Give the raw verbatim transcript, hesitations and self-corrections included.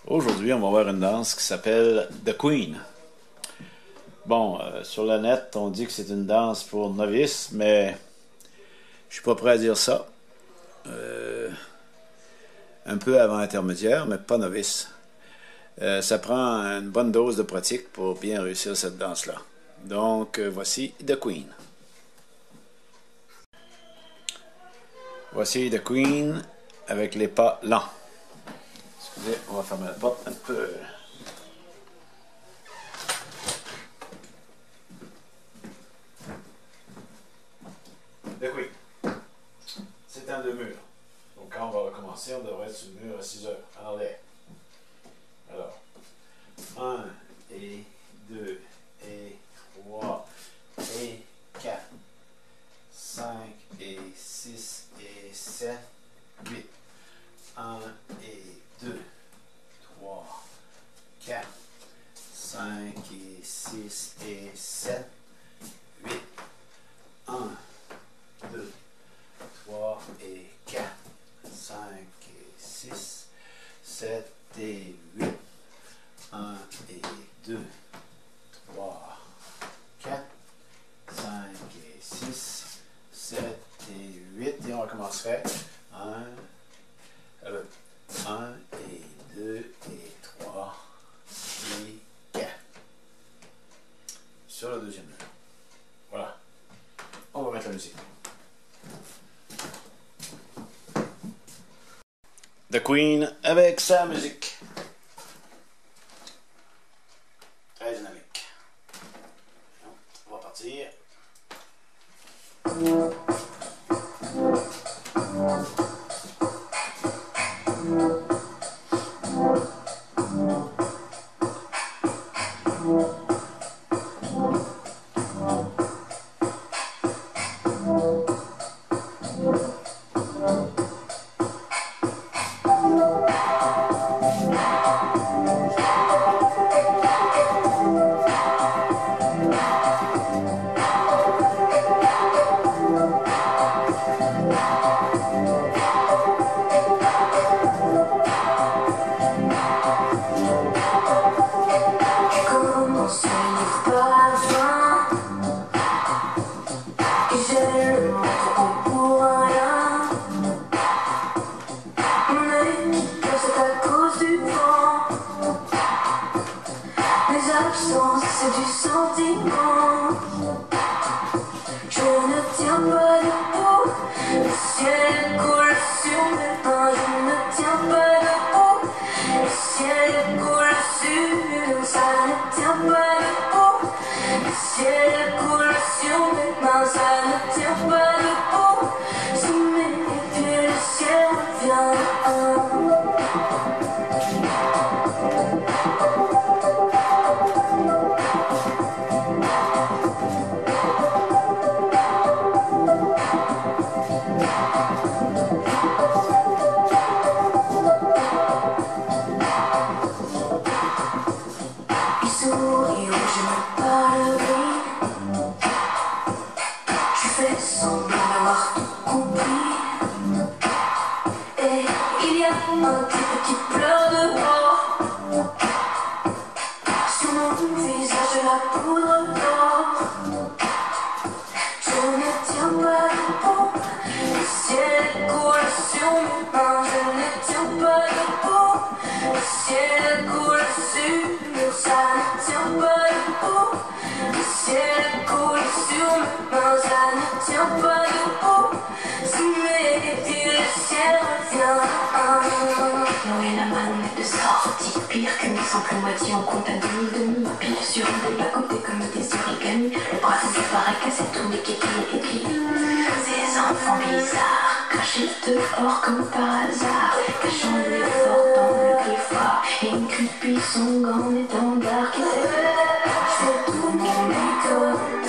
Aujourd'hui, on va voir une danse qui s'appelle The Queen. Bon, euh, sur le net, on dit que c'est une danse pour novices, mais je suis pas prêt à dire ça. Euh, un peu avant intermédiaire, mais pas novice. Euh, ça prend une bonne dose de pratique pour bien réussir cette danse-là. Donc, euh, voici The Queen. Voici The Queen avec les pas lents. Excusez, on va fermer la porte un peu. The Queen. C'est un deux murs. Donc quand on va recommencer, on devrait être sur le mur à six heures. En l'air. Alors, un et deux et trois et quatre, cinq et six et sept, huit. un et deux, trois, quatre, cinq et six et sept, huit. un, deux, trois et quatre, cinq et six, sept et huit. un et deux, trois, quatre, cinq et six, sept et huit. Et on recommencerait. un, un et deux et trois et quatre. Sur le deuxième mur. Voilà. On va mettre la musique. The Queen avec sa musique. Très dynamique. On va partir. C'est du sentiment. Je ne tiens pas debout. Le ciel coule sur mes mains. Je ne tiens pas debout. Le ciel coule sur nous. Ça ne tient pas debout. Le ciel coule sur mes mains. Ça ne tient pas debout. Sous mes pieds, le ciel revient. Un type qui pleure dehors. Sur mon visage la poudre d'or. Je ne tiens pas debout. Le ciel coule sur mes mains. Je ne tiens pas debout. Le ciel coule sur nous. Ça ne tient pas debout. Le ciel coule sur mes mains. Ça ne tient pas debout. Sous mes pieds le ciel revient. Noël la manne de sortie, pire que mes simples moitiés, on compte à demi demi, pile sur des bas-côtés comme des origamis, le bras séparé, cassé tous les kékis et kékis. Ces enfants bizarres, crachés dehors comme par hasard, cachant l'effort dans le griffoir, et une creepy son grand étendard qui fait, je fais tout mon école.